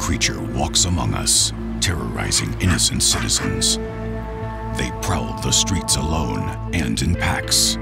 creature walks among us, terrorizing innocent citizens. They prowl the streets alone and in packs.